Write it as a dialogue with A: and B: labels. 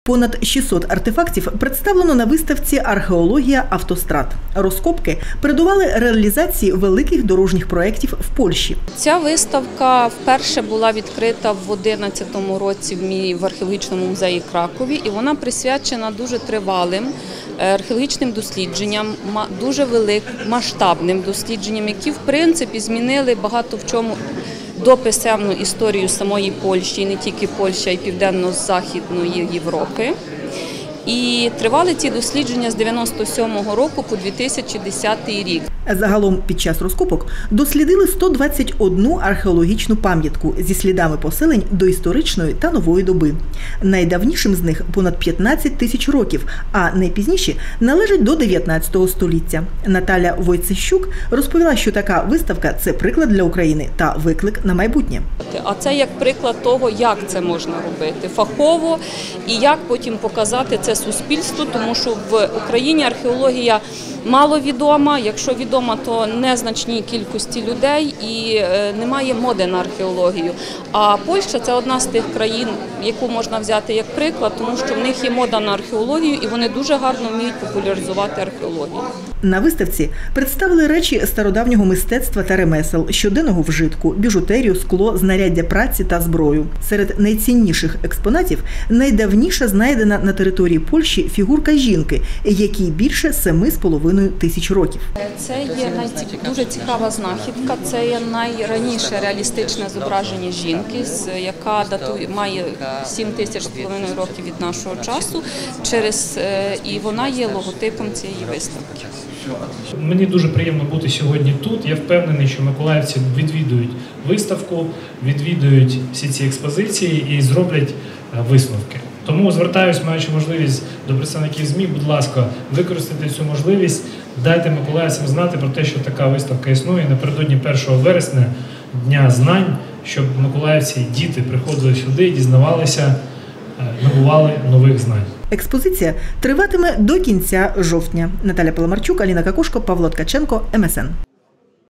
A: Понад 600 артефактів представлено на виставці «Археологія автострад». Розкопки передували реалізації великих дорожніх проєктів в Польщі.
B: Ця виставка вперше була відкрита в 2011 році в археологічному музеї Кракові, і вона присвячена дуже тривалим археологічним дослідженням, дуже масштабним дослідженням, які в принципі змінили багато в чому дописемну історію самої Польщі, і не тільки Польщі, а й Південно-Західної Європи. І тривали ці дослідження з 1997 року по 2010 рік.
A: Загалом під час розкопок дослідили 121 археологічну пам'ятку зі слідами поселень доісторичної та нової доби. Найдавнішим з них понад 15 тисяч років, а найпізніші належать до 19 століття. Наталя Войцещук розповіла, що така виставка – це приклад для України та виклик на майбутнє.
B: А це як приклад того, як це можна робити фахово і як потім показати це суспільству, тому що в Україні археологія мало відома, якщо відома, то незначній кількості людей і немає моди на археологію. А Польща – це одна з тих країн, яку можна взяти як приклад, тому що в них є мода на археологію і вони дуже гарно вміють популяризувати археологію.
A: На виставці представили речі стародавнього мистецтва та ремесел, щоденного вжитку, біжутерію, скло, знаряддя праці та зброю. Серед найцінніших експонатів найдавніша знайдена на території Польщі фігурка жінки, якій більше 7,5 тисяч років.
B: Це є дуже цікава знахідка, це є найраніше реалістичне зображення жінки, яка має 7,5 років від нашого часу, і вона є логотипом цієї виставки.
C: Мені дуже приємно бути сьогодні тут. Я впевнений, що миколаївці відвідують виставку, відвідують всі ці експозиції і зроблять висновки. Тому звертаюся, маючи можливість до представників ЗМІ, будь ласка, використайте цю можливість, дайте миколаївцям знати про те, що така виставка існує. Напередодні 1 вересня, Дня знань, щоб миколаївці, діти приходили сюди, дізнавалися, набували нових знань.
A: Експозиція триватиме до кінця жовтня. Наталя Паламарчук, Аліна Какушко, Павло Ткаченко, МСН.